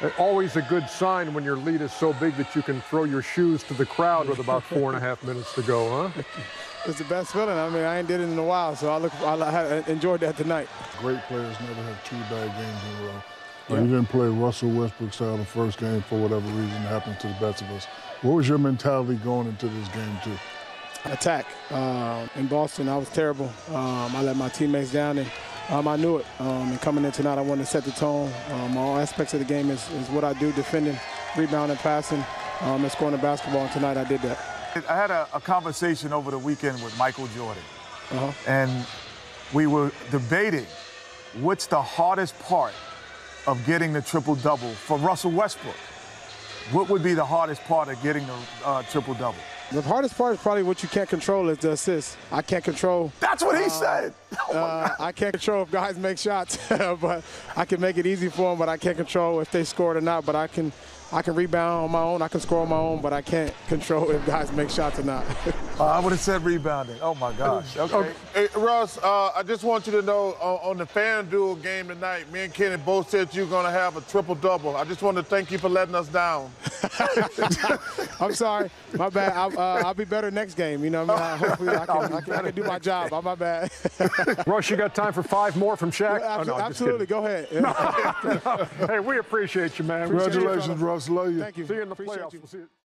Always a good sign when your lead is so big that you can throw your shoes to the crowd with about 4.5 minutes to go, huh? It's the best feeling. I mean, I ain't did it in a while, so I enjoyed that tonight. Great players never have two bad games in a row. Yeah. You didn't play Russell Westbrook style the first game for whatever reason happened to the best of us. What was your mentality going into this game, too? Attack. In Boston, I was terrible. I let my teammates down, and I knew it. And coming in tonight, I wanted to set the tone. All aspects of the game is what I do, defending, rebounding, passing, and scoring the basketball, and tonight I did that. I had a conversation over the weekend with Michael Jordan, and we were debating what's the hardest part of getting the triple-double for Russell Westbrook. What would be the hardest part of getting the triple-double? The hardest part is probably what you can't control is the assist. I can't control. That's what he said. I can't control if guys make shots, but I can make it easy for them, but I can't control if they score it or not, but I can rebound on my own, I can score on my own, but I can't control if guys make shots or not. I would have said rebounding. Oh, my gosh. Okay. Hey, Russ, I just want you to know on the FanDuel game tonight, me and Kenny both said you were going to have a triple-double. I just want to thank you for letting us down. I'm sorry. My bad. I'll be better next game. You know what I mean? Hopefully I can do my job. My bad. Russ, you got time for 5 more from Shaq? Absolutely. Go ahead. Hey, we appreciate you, man. Congratulations, Russ. Love you. Thank you. See you in the Appreciate playoffs. You. We'll see you.